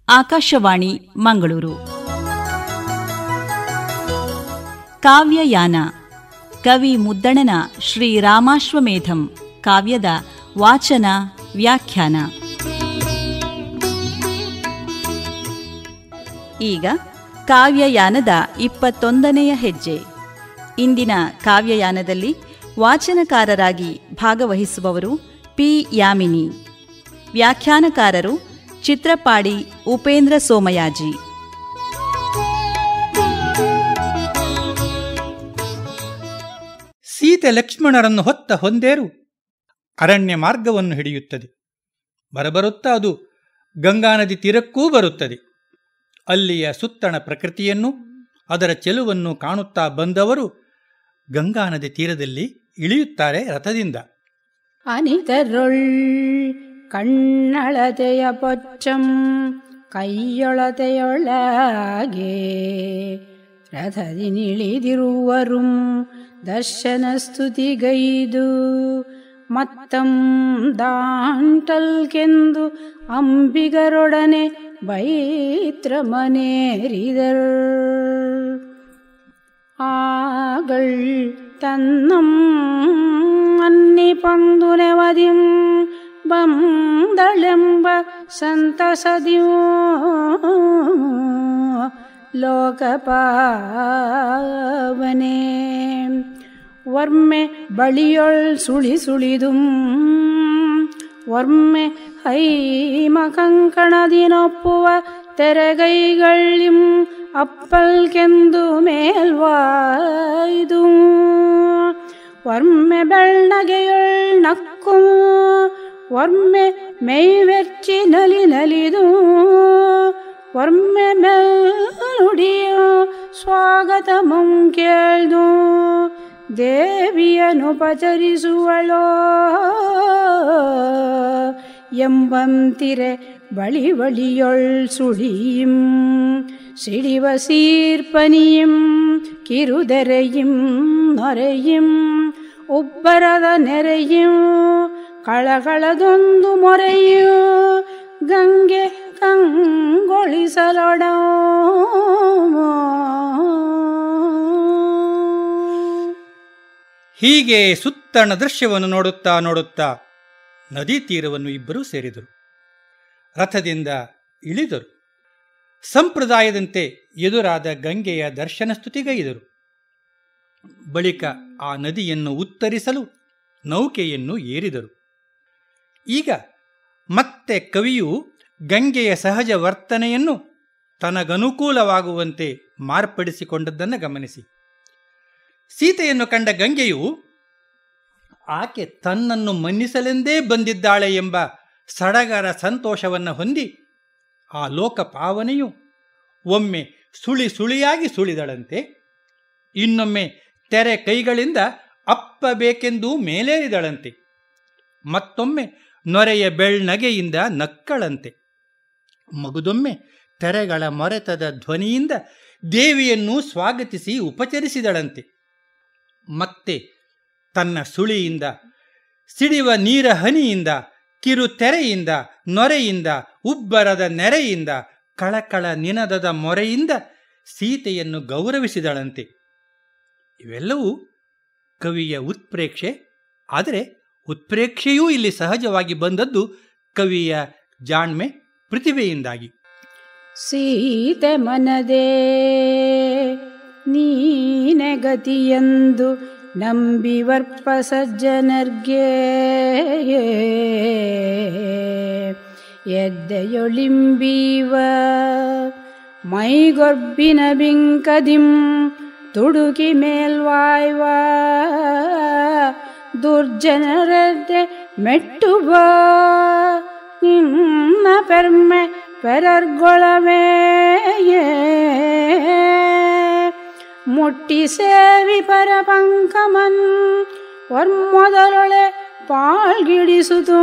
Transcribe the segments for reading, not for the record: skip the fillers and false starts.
ಆಕಾಶವಾಣಿ ಮಂಗಳೂರು. ಕಾವ್ಯಯಾನ ಕವಿ ಮುದ್ದಣನ ಶ್ರೀರಾಮಾಶ್ವಮೇಧಂ ಕಾವ್ಯದ ವಾಚನ ವ್ಯಾಖ್ಯಾನ. ಈಗ ಕಾವ್ಯಯಾನದ 21ನೆಯ ಹೆಜ್ಜೆ. ಇಂದಿನ ಕಾವ್ಯಯಾನದಲ್ಲಿ ವಾಚನಕಾರರಾಗಿ ಭಾಗವಹಿಸುವವರು ಪಿ. ಯಾಮಿನಿ. ವ್ಯಾಖ್ಯಾನಕಾರರು ಚಿತ್ರಪಾಡಿ ಉಪೇಂದ್ರ ಸೋಮಯಾಜಿ. ಸೀತೆ ಲಕ್ಷ್ಮಣರನ್ನು ಹೊತ್ತ ಹೊಂದೇರು ಅರಣ್ಯ ಮಾರ್ಗವನ್ನು ಹಿಡಿಯುತ್ತದೆ. ಬರಬರುತ್ತಾ ಅದು ಗಂಗಾ ನದಿ ತೀರಕ್ಕೂ ಬರುತ್ತದೆ. ಅಲ್ಲಿಯ ಸುತ್ತಣ ಪ್ರಕೃತಿಯನ್ನು, ಅದರ ಚೆಲುವನ್ನು ಕಾಣುತ್ತಾ ಬಂದವರು ಗಂಗಾ ನದಿ ತೀರದಲ್ಲಿ ಇಳಿಯುತ್ತಾರೆ ರಥದಿಂದ. ಅನಿತರೊಳ್ ಕಣ್ಣಳತೆಯ ಪೊಚ್ಚಂ ಕೈಯೊಳತೆಯೊಳಗೆ ರಥದಿನಿಳಿದಿರುವರು ದರ್ಶನ ಸ್ತುತಿಗೈದು ಮತ್ತಂ ದಾಂಟಲ್ಕೆಂದು ಅಂಬಿಗರೊಡನೆ ಬೈತ್ರ ಮನೇರಿದರ್. ಆಗಳ್ ತನ್ನಂ ಅನ್ನಿ ಪಂದು ನೆವದಿಂ ಬಂದಳೆಂಬ ಸಂತಸದಿಯೋ ಲೋಕಪಾವನೆ. ವರ್ಮೆ ಬಳಿಯೊಳ್ ಸುಳಿಸುಳಿದುಂ ವರ್ಮೆ ಹೈಮ ಕಂಕಣದಿನೊಪ್ಪುವ ತೆರೆಗೈಗಳಿಂ ಅಪ್ಪಲ್ಕೆಂದು ಮೇಲ್ವಾಯ್ದು ವರ್ಮೆ ಬೆಳ್ಳಗೆಯೊಳ್ ನಕ್ಕು ವರ್ಮೆ ಮೈವೆಚ್ಚಿ ನಲಿ ನಲಿದು ವರ್ಮೆ ಮೆಲ್ನುಡಿಯೋ ಸ್ವಾಗತಮಂ ಕೇಳ್ದು ದೇವಿಯನುಪಚರಿಸುವಳೋ ಎಂಬಂತಿರೆ ಬಳಿ ಬಳಿಯೊಳ್ ಸುಳಿಯಿಂ ಸಿಡಿವ ಸೀರ್ಪನಿಯಂ ಕಿರುದೆರೆಯಿಂ ನೊರೆಯಿಂ ಉಬ್ಬರದ ನೆರೆಯಿಂ ಕಳಕಳದೊಂದು ಮೊರೆಯು ಗಂಗೆ ಕಂಗೊಳಿಸಲೊಡ. ಹೀಗೆ ಸುತ್ತಣ ದೃಶ್ಯವನ್ನು ನೋಡುತ್ತಾ ನೋಡುತ್ತಾ ನದಿ ತೀರವನ್ನು ಇಬ್ಬರೂ ಸೇರಿದರು. ರಥದಿಂದ ಇಳಿದರು. ಸಂಪ್ರದಾಯದಂತೆ ಎದುರಾದ ಗಂಗೆಯ ದರ್ಶನ ಸ್ತುತಿಗೈದರು. ಬಳಿಕ ಆ ನದಿಯನ್ನು ಉತ್ತರಿಸಲು ನೌಕೆಯನ್ನು ಏರಿದರು. ಈಗ ಮತ್ತೆ ಕವಿಯು ಗಂಗೆಯ ಸಹಜ ವರ್ತನೆಯನ್ನು ತನಗನುಕೂಲವಾಗುವಂತೆ ಮಾರ್ಪಡಿಸಿಕೊಂಡದ್ದನ್ನು ಗಮನಿಸಿ. ಸೀತೆಯನ್ನು ಕಂಡ ಗಂಗೆಯು ಆಕೆ ತನ್ನನ್ನು ಮನ್ನಿಸಲೆಂದೇ ಬಂದಿದ್ದಾಳೆ ಎಂಬ ಸಡಗರ ಸಂತೋಷವನ್ನು ಹೊಂದಿ ಆ ಲೋಕಪಾವನೆಯು ಒಮ್ಮೆ ಸುಳಿ ಸುಳಿಯಾಗಿ ಸುಳಿದಳಂತೆ, ಇನ್ನೊಮ್ಮೆ ತೆರೆ ಕೈಗಳಿಂದ ಅಪ್ಪಬೇಕೆಂದು ಮೇಲೇರಿದಳಂತೆ, ಮತ್ತೊಮ್ಮೆ ನೊರೆಯ ಬೆಳ್ನಗೆಯಿಂದ ನಕ್ಕಳಂತೆ, ಮಗುದೊಮ್ಮೆ ತೆರೆಗಳ ಮೊರೆತದ ಧ್ವನಿಯಿಂದ ದೇವಿಯನ್ನು ಸ್ವಾಗತಿಸಿ ಉಪಚರಿಸಿದಳಂತೆ, ಮತ್ತೆ ತನ್ನ ಸುಳಿಯಿಂದ ಸಿಡಿವ ನೀರ ಹನಿಯಿಂದ ಕಿರು ತೆರೆಯಿಂದ ನೊರೆಯಿಂದ ಉಬ್ಬರದ ನೆರೆಯಿಂದ ಕಳಕಳ ನಿನದದ ಮೊರೆಯಿಂದ ಸೀತೆಯನ್ನು ಗೌರವಿಸಿದಳಂತೆ. ಇವೆಲ್ಲವೂ ಕವಿಯ ಉತ್ಪ್ರೇಕ್ಷೆ. ಆದರೆ ಉತ್ಪ್ರೇಕ್ಷೆಯೂ ಇಲ್ಲಿ ಸಹಜವಾಗಿ ಬಂದದ್ದು ಕವಿಯ ಜಾಣ್ಮೆ, ಪ್ರತಿಭೆಯಿಂದಾಗಿ. ಸೀತೆ ಮನದೇ ನೀನೆ ಗತಿಯೆಂದು ನಂಬಿವರ್ಪ ಸಜ್ಜನರ್ಗೆ ಎದ್ದೆಯೊಳಿಂಬೀವ ಮೈಗೊರ್ಬಿನ ಬಿಂಕದಿಂ ತುಡುಕಿ ಮೇಲ್ವಾಯ್ವ ದುರ್ಜನರದ್ದೆ ಮೆಟ್ಟುವ ನಿನ್ನ ಪೆರ್ಮೆ ಪೆರರ್ಗೊಳವೆಯೇ ಮುಟ್ಟಿ ಸೇವಿ ಪರಪಂಕಮನ್ ವರ್ಮೊದಲೊಳೆ ಪಾಳ್ಗಿಡಿಸುತ್ತು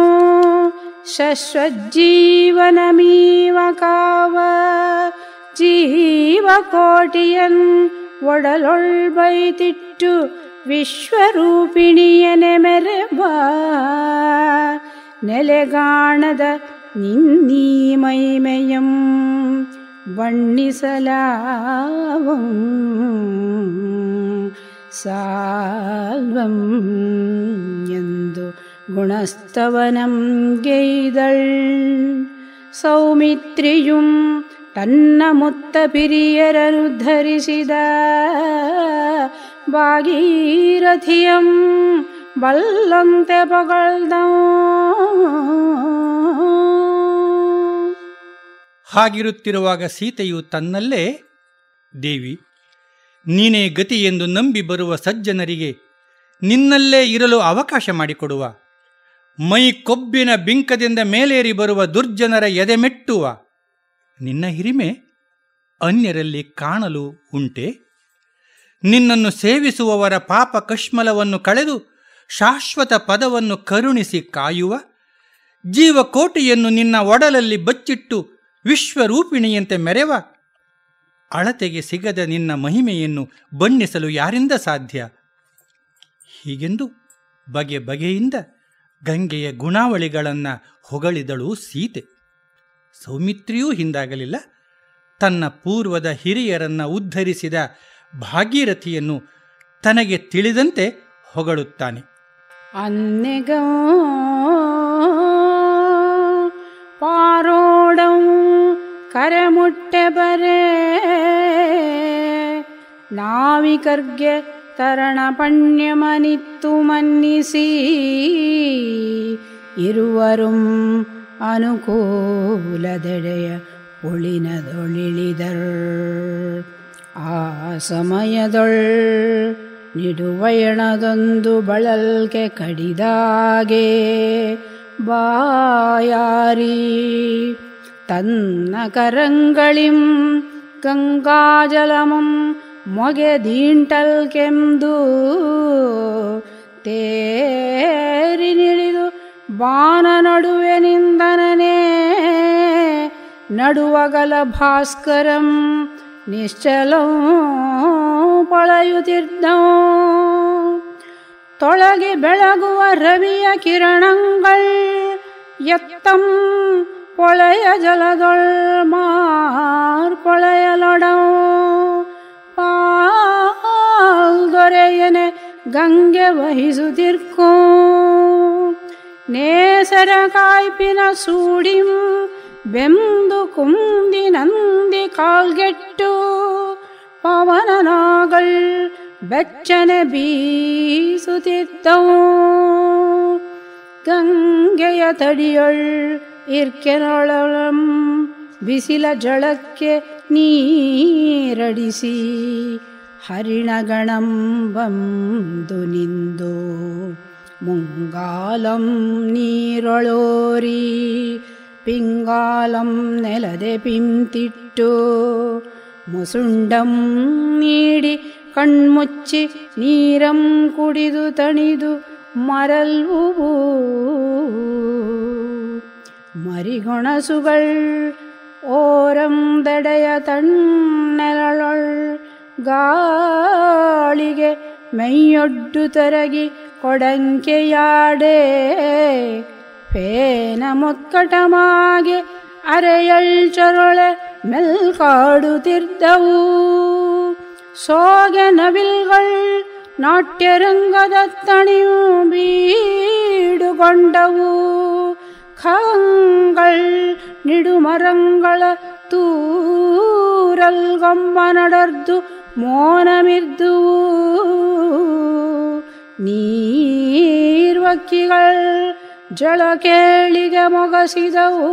ಶಶ್ವಜ್ಜೀವನಮೀವ ಕಾವ ಜೀವಕೋಟಿಯನ್ ಒಡಲೊಳ್ ಬೈತಿಟ್ಟು ವಿಶ್ವರೂಪಿಣಿಯನೆ ಮೆರೆಬ ನೆಲೆಗಾಣದ ನಿನ್ನೀ ಮೈಮೆಯಂ ಬಣ್ಣಿಸಲಾವಂ ಸಾಲ್ವಂ ಎಂದು ಗುಣಸ್ತವನಂ ಗೆಯ್ದಳ್. ಸೌಮಿತ್ರಿಯುಂ ತನ್ನ ಮುತ್ತ ಪಿರಿಯರನುದ್ಧರಿಸಿದ ಭಾಗೀರಥಿಯಂ ಬಲ್ಲಂತೆ ಪೊಗಳ್ದಂ. ಹಾಗಿರುತ್ತಿರುವಾಗ ಸೀತೆಯು ತನ್ನಲ್ಲೇ, ದೇವಿ, ನೀನೇ ಗತಿ ಎಂದು ನಂಬಿ ಬರುವ ಸಜ್ಜನರಿಗೆ ನಿನ್ನಲ್ಲೇ ಇರಲು ಅವಕಾಶ ಮಾಡಿಕೊಡುವ, ಮೈ ಕೊಬ್ಬಿನ ಬಿಂಕದಿಂದ ಮೇಲೇರಿ ಬರುವ ದುರ್ಜನರ ಎದೆಮೆಟ್ಟುವ ನಿನ್ನ ಹಿರಿಮೆ ಅನ್ಯರಲ್ಲಿ ಕಾಣಲು ಉಂಟೆ? ನಿನ್ನನ್ನು ಸೇವಿಸುವವರ ಪಾಪ ಕಶ್ಮಲವನ್ನು ಕಳೆದು ಶಾಶ್ವತ ಪದವನ್ನು ಕರುಣಿಸಿ ಕಾಯುವ, ಜೀವಕೋಟಿಯನ್ನು ನಿನ್ನ ಒಡಲಲ್ಲಿ ಬಚ್ಚಿಟ್ಟು ವಿಶ್ವರೂಪಿಣಿಯಂತೆ ಮೆರೆವ, ಅಳತೆಗೆ ಸಿಗದ ನಿನ್ನ ಮಹಿಮೆಯನ್ನು ಬಣ್ಣಿಸಲು ಯಾರಿಂದ ಸಾಧ್ಯ? ಹೀಗೆಂದು ಬಗೆ ಬಗೆಯಿಂದ ಗಂಗೆಯ ಗುಣಾವಳಿಗಳನ್ನು ಹೊಗಳಿದಳು ಸೀತೆ. ಸೌಮಿತ್ರಿಯೂ ಹಿಂದಾಗಲಿಲ್ಲ. ತನ್ನ ಪೂರ್ವದ ಹಿರಿಯರನ್ನು ಉದ್ಧರಿಸಿದ ಭಾಗೀರಥಿಯನ್ನು ತನಗೆ ತಿಳಿದಂತೆ ಹೊಗಳುತ್ತಾನೆ. ಅನ್ನೆಗಂ ಪಾರೋಡಂ ಕರೆಮುಟ್ಟೆ ಬರೆ ನಾವಿಕರ್ಗೆ ತರಣ ಪಣ್ಯಮನಿತ್ತು ಮನ್ನಿಸಿ ಇರುವರುಂ ಅನುಕೂಲದೆಡೆಯ ಒಳಿನದೊಳಿಳಿದರ್. ಆ ಸಮಯದೊಳ್ ನಿಡುವಯಣದೊಂದು ಬಳಲ್ಕೆ ಕಡಿದಾಗೆ ಬಾಯಾರಿ ತನ್ನ ಕರಂಗಳಿಂ ಗಂಗಾಜಲಮಂ ಮೊಗೆದೀಂಟಲ್ಕೆಂದು ತೇರಿ ನಿಳಿದು ಬಾನ ನಡುವೆ ನಿಂದನನೇ ನಡುವಗಲ ಭಾಸ್ಕರಂ ನಿಶ್ಚಲಂ ಪೊಳೆಯುತ್ತಿದ್ದಂ. ತೊಳಗೆ ಬೆಳಗುವ ರವಿಯ ಕಿರಣங்கள் ಎತ್ತಂ ಪೊಳೆಯ ಜಲದೊಳ್ ಮಾರ್ಪೊಳೆಯಲೊಡಂ. ಪಾಲ್ದೊರೆಯನೆ ಗಂಗೆ ವಹಿಸುತ್ತಿರ್ಕೋ ನೇಸರ ಕಾಯ್ಪಿನ ಸೂಡಿಂ ಬೆಂದು ಕುಂದಿ ನಂದಿ ಕಾಲ್ಗೆಟ್ಟು ಪವನನಾಗಳ್ ಬೆಚ್ಚನೆ ಬೀಸುತ್ತಿದ್ದವು. ಗಂಗೆಯ ತಡಿಯೊಳ್ ಇರ್ಕೆನೊಳಂ ಬಿಸಿಲ ಜಳಕ್ಕೆ ನೀರಡಿಸಿ ಹರಿಣಗಣಂ ಬಂದು ನಿಂದು ಮುಂಗಾಲಂ ನೀರೊಳೋರಿ ಪಿಂಗಾಲಂ ನೆಲದೆ ಪಿಂತಿಟ್ಟು ಮುಸುಂಡಂ ನೀಡಿ ಕಣ್ಮುಚ್ಚಿ ನೀರಂ ಕುಡಿದು ತಣಿದು ಮರಲ್ವುವು. ಮರಿಗೊಣಸುಗಳ್ ಓರಂ ದಡೆಯ ತಣ್ಣೆಲಳೊಳ್ ಗಾಳಿಗೆ ಮೈಯೊಡ್ಡು ತರಗಿ ಕೊಡಂಕೆಯಾಡೆ ಫೇನ ಮೊಕ್ಕಟಮಾಗೆ ಅರೆಯಳ್ಚರೊಳೆ ಮೆಲ್ಕಾಡುತ್ತಿದ್ದವು. ಸೋಗೆ ನವಿಲ್ಗಳ್ ನಾಟ್ಯರಂಗದ ತಣಿಯು ಬೀಡುಗೊಂಡವು. ಖಂಗಳ್ ನಿಡುಮರಂಗಳ ತೂರಲ್ಗೊಮ್ಮ ನಡರ್ದು ಮೋನಮಿರ್ದುವು. ನೀರ್ವಕ್ಕಿಗಳ್ ಜಳ ಕೇಳಿಗೆ ಮೊಗಸಿದವು.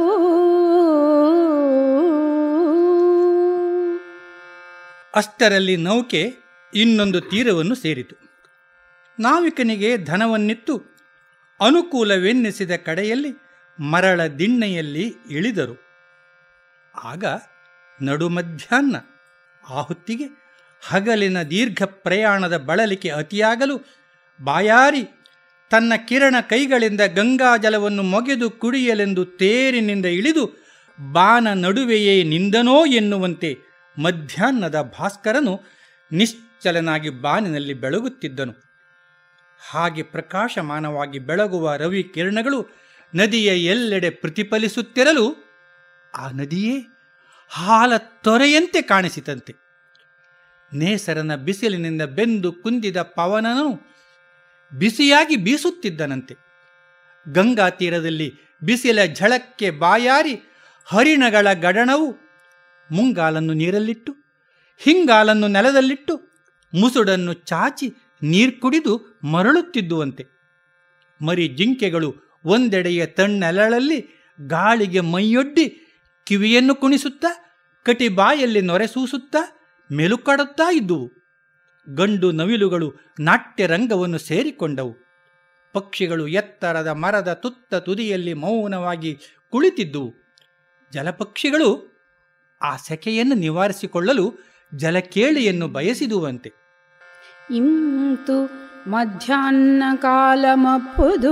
ಅಷ್ಟರಲ್ಲಿ ನೌಕೆ ಇನ್ನೊಂದು ತೀರವನ್ನು ಸೇರಿತು. ನಾವಿಕನಿಗೆ ಧನವನ್ನಿತ್ತು ಅನುಕೂಲವೆನ್ನಿಸಿದ ಕಡೆಯಲ್ಲಿ ಮರಳ ದಿಣ್ಣೆಯಲ್ಲಿ ಇಳಿದರು. ಆಗ ನಡು ಮಧ್ಯಾಹ್ನ ಆ ಹೊತ್ತಿಗೆ ಹಗಲಿನ ದೀರ್ಘ ಪ್ರಯಾಣದ ಬಳಲಿಕೆ ಅತಿಯಾಗಲು ಬಾಯಾರಿ ತನ್ನ ಕಿರಣ ಕೈಗಳಿಂದ ಗಂಗಾಜಲವನ್ನು ಮೊಗೆದು ಕುಡಿಯಲೆಂದು ತೇರಿನಿಂದ ಇಳಿದು ಬಾನ ನಡುವೆಯೇ ನಿಂದನೋ ಎನ್ನುವಂತೆ ಮಧ್ಯಾಹ್ನದ ಭಾಸ್ಕರನು ನಿಶ್ಚಲನಾಗಿ ಬಾನಿನಲ್ಲಿ ಬೆಳಗುತ್ತಿದ್ದನು. ಹಾಗೆ ಪ್ರಕಾಶಮಾನವಾಗಿ ಬೆಳಗುವ ರವಿ ಕಿರಣಗಳು ನದಿಯ ಎಲ್ಲೆಡೆ ಪ್ರತಿಫಲಿಸುತ್ತಿರಲು ಆ ನದಿಯೇ ಹಾಲ ತೊರೆಯಂತೆ ಕಾಣಿಸಿತಂತೆ. ನೇಸರನ ಬಿಸಿಲಿನಿಂದ ಬೆಂದು ಕುಂದಿದ ಪವನನು ಬಿಸಿಯಾಗಿ ಬೀಸುತ್ತಿದ್ದನಂತೆ. ಗಂಗಾ ತೀರದಲ್ಲಿ ಬಿಸಿಲ ಝಳಕ್ಕೆ ಬಾಯಾರಿ ಹರಿಣಗಳ ಗಡಣವು ಮುಂಗಾಲನ್ನು ನೀರಲ್ಲಿಟ್ಟು, ಹಿಂಗಾಲನ್ನು ನೆಲದಲ್ಲಿಟ್ಟು, ಮುಸುಡನ್ನು ಚಾಚಿ ನೀರು ಕುಡಿದು ಮರಳುತ್ತಿದ್ದುವಂತೆ. ಮರಿ ಜಿಂಕೆಗಳು ಒಂದೆಡೆಯ ತಣ್ಣೆಲಳಲ್ಲಿ ಗಾಳಿಗೆ ಮೈಯೊಡ್ಡಿ ಕಿವಿಯನ್ನು ಕುಣಿಸುತ್ತಾ, ಕಟಿಬಾಯಲ್ಲಿ ನೊರೆಸೂಸುತ್ತಾ ಮೆಲುಕಡುತ್ತಾ ಇದ್ದುವು. ಗಂಡು ನವಿಲುಗಳು ನಾಟ್ಯ ರಂಗವನ್ನು ಸೇರಿಕೊಂಡವು. ಪಕ್ಷಿಗಳು ಎತ್ತರದ ಮರದ ತುತ್ತ ತುದಿಯಲ್ಲಿ ಮೌನವಾಗಿ ಕುಳಿತಿದ್ದುವು. ಜಲಪಕ್ಷಿಗಳು ಆ ಸೆಕೆಯನ್ನು ನಿವಾರಿಸಿಕೊಳ್ಳಲು ಜಲಕೇಳಿಯನ್ನು ಬಯಸಿದುವಂತೆ. ಇಂತು ಮಧ್ಯಾಹ್ನ ಕಾಲಮಪ್ಪುದು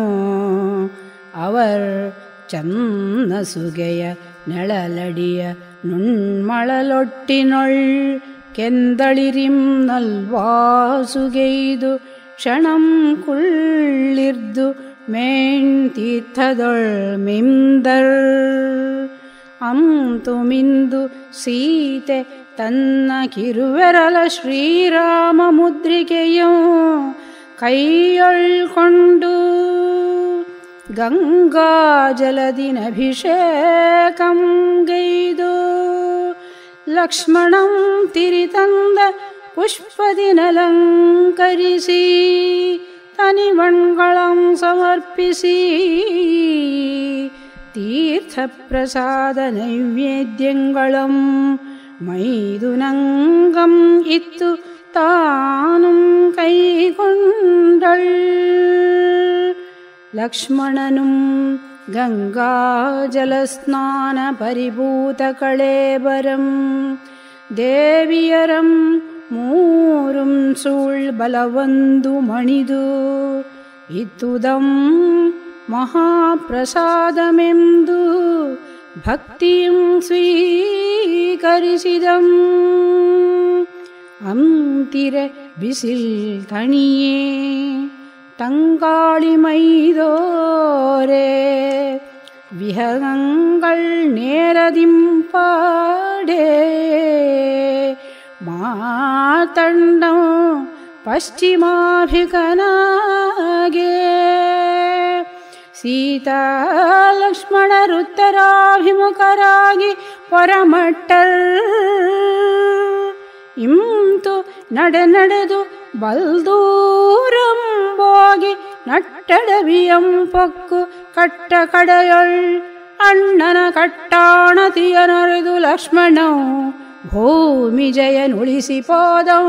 ಅವರ್ ಚನ್ನ ಸುಗೆಯ ನೆಳಲಡಿಯ ನುಣ್ಮಳಲೊಟ್ಟಿನೊಳ್ ಕೆಂದಳಿರಿಂ ನಲ್ವಾಸುಗೆಯ್ದು ಕ್ಷಣಂ ಕುಳ್ಳಿರ್ದು ಮೇಣ್ ತೀರ್ಥದೊಳ್ ಮಿಂದರ್ ಅಂತು ಮಿಂದು ಸೀತೆ ತನ್ನ ಕಿರುವೆರಲ ಶ್ರೀರಾಮ ಮುದ್ರಿಕೆಯೋ ಕೈಯೊಳ್ಕೊಂಡು ಗಂಗಾ ಜಲದಿನಭಿಷೇಕಂ ಗೈದು ಲಕ್ಷ್ಮಣಂ ತಿರಿತಂದ ಪುಷ್ಪದಿನಲಂಕರಿಸಿ ತನಿವಣ್ಗಳಂ ಸಮರ್ಪಿಸಿ ತೀರ್ಥಪ್ರಸಾದ ನೈವೇದ್ಯಂಗಳಂ ಮೈದುನಂಗಂ ಇತ್ತು ತಾನುಂ ಕೈಗೊಂಡಳ್. ಲಕ್ಷ್ಮಣನುಂ ಗಂಗಾ ಜಲಸ್ನಾನ ಪರಿಭೂತ ಕಳೇಬರಂ ದೇವಿಯರಂ ಮೂರುಂ ಸೂಳ್ ಬಲವಂದು ಮಣಿದು ಇತ್ತುದಂ ಮಹಾಪ್ರಸಾದಮೆಂದು ಭಕ್ತಿಯಂ ಸ್ವೀಕರಿಸಿದಂ. ಅಂತಿರೆ ಬಿಸಿಲ್ ತಣಿಯೇ ತಂಗಾಳಿ ಮೈದೋರೆ ವಿಹಗಂಗಳ್ ನೇರದಿಂಪಾಡೇ ಮಾತಂಡಂ ಪಶ್ಚಿಮಾಭಿಕನಾಗೆ ಸೀತಾ ಲಕ್ಷ್ಮಣರುತ್ತರಾಭಿಮುಖರಾಗಿ ಪರಮಟ್ಟರ್ ಇಂತು ನಡೆದು ಬಲ್ದೂರಂ ಹೋಗಿ ನಟ್ಟಡವಿಯಂ ಪಕ್ಕು ಕಟ್ಟ ಕಡೆಯೊಳ್ ಅಣ್ಣನ ಕಟ್ಟಾಣತಿಯನೊರೆದು ಲಕ್ಷ್ಮಣೌ ಭೂಮಿ ಜಯನುಳಿಸಿ ಪೋದಂ.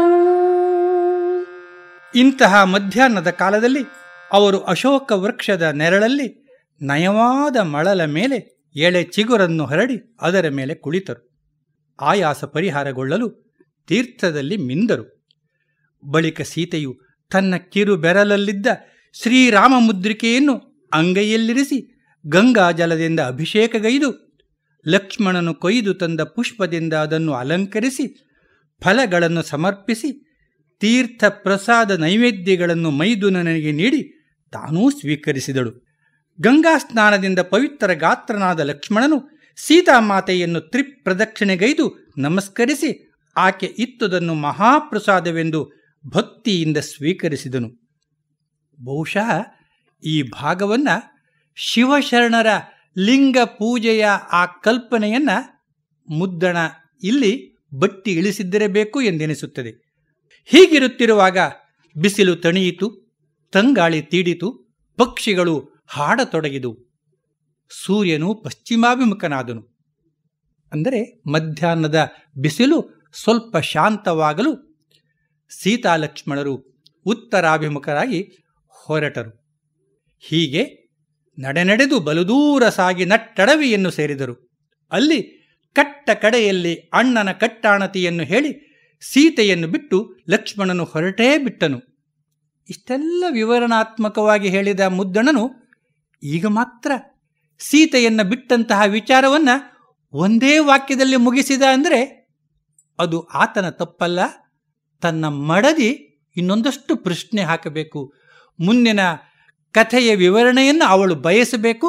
ಇಂತಹ ಮಧ್ಯಾಹ್ನದ ಕಾಲದಲ್ಲಿ ಅವರು ಅಶೋಕ ವೃಕ್ಷದ ನೆರಳಲ್ಲಿ ನಯವಾದ ಮಳಲ ಮೇಲೆ ಎಳೆ ಚಿಗುರನ್ನು ಹರಡಿ ಅದರ ಮೇಲೆ ಕುಳಿತರು. ಆಯಾಸ ಪರಿಹಾರಗೊಳ್ಳಲು ತೀರ್ಥದಲ್ಲಿ ಮಿಂದರು. ಬಳಿಕ ಸೀತೆಯು ತನ್ನ ಕಿರು ಬೆರಳಲ್ಲಿದ್ದ ಶ್ರೀರಾಮ ಮುದ್ರಿಕೆಯನ್ನು ಅಂಗೈಯಲ್ಲಿರಿಸಿ ಗಂಗಾ ಜಲದಿಂದ ಅಭಿಷೇಕಗೈದು ಲಕ್ಷ್ಮಣನು ಕೊಯ್ದು ತಂದ ಪುಷ್ಪದಿಂದ ಅದನ್ನು ಅಲಂಕರಿಸಿ ಫಲಗಳನ್ನು ಸಮರ್ಪಿಸಿ ತೀರ್ಥ ಪ್ರಸಾದ ನೈವೇದ್ಯಗಳನ್ನು ಮೈದುನನಿಗೆ ನೀಡಿ ತಾನೂ ಸ್ವೀಕರಿಸಿದಳು. ಗಂಗಾ ಸ್ನಾನದಿಂದ ಪವಿತ್ರ ಗಾತ್ರನಾದ ಲಕ್ಷ್ಮಣನು ಸೀತಾಮಾತೆಯನ್ನು ತ್ರಿಪ್ರದಕ್ಷಿಣೆಗೈದು ನಮಸ್ಕರಿಸಿ ಆಕೆ ಇತ್ತುದನ್ನು ಮಹಾಪ್ರಸಾದವೆಂದು ಭಕ್ತಿಯಿಂದ ಸ್ವೀಕರಿಸಿದನು. ಬಹುಶಃ ಈ ಭಾಗವನ್ನು ಶಿವಶರಣರ ಲಿಂಗ ಪೂಜೆಯ ಆ ಕಲ್ಪನೆಯನ್ನು ಮುದ್ದಣ ಇಲ್ಲಿ ಬಟ್ಟಿ ಇಳಿಸಿದ್ದಿರಬೇಕು ಎಂದೆನಿಸುತ್ತದೆ. ಹೀಗಿರುತ್ತಿರುವಾಗ ಬಿಸಿಲು ತಣಿಯಿತು, ತಂಗಾಳಿ ತೀಡಿತು, ಪಕ್ಷಿಗಳು ಹಾಡತೊಡಗಿದವು. ಸೂರ್ಯನು ಪಶ್ಚಿಮಾಭಿಮುಖನಾದನು. ಅಂದರೆ ಮಧ್ಯಾಹ್ನದ ಬಿಸಿಲು ಸ್ವಲ್ಪ ಶಾಂತವಾಗಲು ಸೀತಾಲಕ್ಷ್ಮಣರು ಉತ್ತರಾಭಿಮುಖರಾಗಿ ಹೊರಟರು. ಹೀಗೆ ನಡೆದು ಬಲುದೂರ ಸಾಗಿ ನಟ್ಟಡವಿಯನ್ನು ಸೇರಿದರು. ಅಲ್ಲಿ ಕಟ್ಟ ಕಡೆಯಲ್ಲಿ ಅಣ್ಣನ ಕಟ್ಟಾಣತಿಯನ್ನು ಹೇಳಿ ಸೀತೆಯನ್ನು ಬಿಟ್ಟು ಲಕ್ಷ್ಮಣನು ಹೊರಟೇ ಬಿಟ್ಟನು. ಇಷ್ಟೆಲ್ಲ ವಿವರಣಾತ್ಮಕವಾಗಿ ಹೇಳಿದ ಮುದ್ದಣನು ಈಗ ಮಾತ್ರ ಸೀತೆಯನ್ನು ಬಿಟ್ಟಂತಹ ವಿಚಾರವನ್ನು ಒಂದೇ ವಾಕ್ಯದಲ್ಲಿ ಮುಗಿಸಿದ ಅಂದರೆ ಅದು ಆತನ ತಪ್ಪಲ್ಲ. ತನ್ನ ಮಡದಿ ಇನ್ನೊಂದಷ್ಟು ಪ್ರಶ್ನೆ ಹಾಕಬೇಕು, ಮುಂದಿನ ಕಥೆಯ ವಿವರಣೆಯನ್ನು ಅವಳು ಬಯಸಬೇಕು,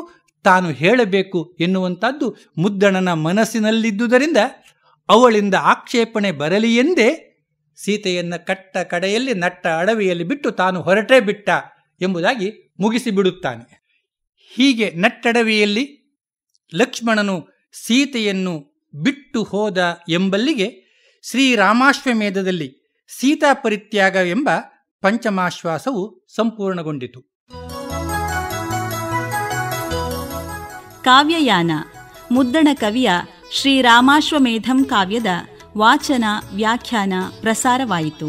ತಾನು ಹೇಳಬೇಕು ಎನ್ನುವಂಥದ್ದು ಮುದ್ದಣನ ಮನಸ್ಸಿನಲ್ಲಿದ್ದುದರಿಂದ ಅವಳಿಂದ ಆಕ್ಷೇಪಣೆ ಬರಲಿ ಎಂದೇ ಸೀತೆಯನ್ನು ಕಟ್ಟ ಕಡೆಯಲ್ಲಿ ನಟ್ಟ ಅಡವಿಯಲ್ಲಿ ಬಿಟ್ಟು ತಾನು ಹೊರಟೇ ಬಿಟ್ಟ ಎಂಬುದಾಗಿ ಮುಗಿಸಿಬಿಡುತ್ತಾನೆ. ಹೀಗೆ ನಟ್ಟಡವಿಯಲ್ಲಿ ಲಕ್ಷ್ಮಣನು ಸೀತೆಯನ್ನು ಬಿಟ್ಟು ಹೋದ ಎಂಬಲ್ಲಿಗೆ ಶ್ರೀರಾಮಾಶ್ವಮೇಧದಲ್ಲಿ ಸೀತಾಪರಿತ್ಯಾಗ ಎಂಬ ಪಂಚಮಾಶ್ವಾಸವು ಸಂಪೂರ್ಣಗೊಂಡಿತು. ಕಾವ್ಯಯಾನ ಮುದ್ದಣ ಕವಿಯ ಶ್ರೀರಾಮಾಶ್ವಮೇಧಂ ಕಾವ್ಯದ ವಾಚನ ವ್ಯಾಖ್ಯಾನ ಪ್ರಸಾರವಾಯಿತು.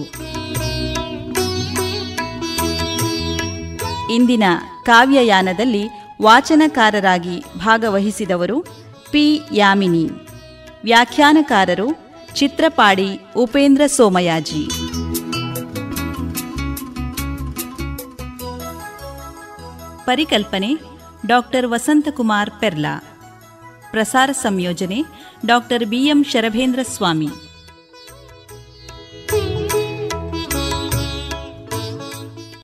ಇಂದಿನ ಕಾವ್ಯಯಾನದಲ್ಲಿ ವಾಚನಕಾರರಾಗಿ ಭಾಗವಹಿಸಿದವರು ಪಿ ಯಾಮಿನಿ. ವ್ಯಾಖ್ಯಾನಕಾರರು ಚಿತ್ರಪಾಡಿ ಉಪೇಂದ್ರ ಸೋಮಯಾಜಿ. ಪರಿಕಲ್ಪನೆ ಡಾಕ್ಟರ್ ವಸಂತಕುಮಾರ್ ಪೆರ್ಲಾ. ಪ್ರಸಾರ ಸಂಯೋಜನೆ ಡಾಕ್ಟರ್ ಬಿಎಂ ಶರಭೇಂದ್ರ ಸ್ವಾಮಿ.